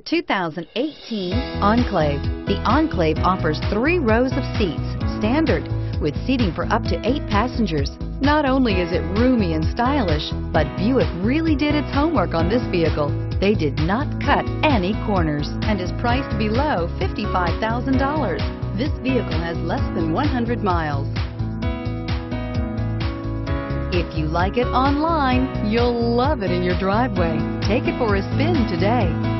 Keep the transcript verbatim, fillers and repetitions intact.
two thousand eighteen Enclave. The Enclave offers three rows of seats, standard, with seating for up to eight passengers. Not only is it roomy and stylish, but Buick really did its homework on this vehicle. They did not cut any corners and is priced below fifty-five thousand dollars. This vehicle has less than one hundred miles. If you like it online, you'll love it in your driveway. Take it for a spin today.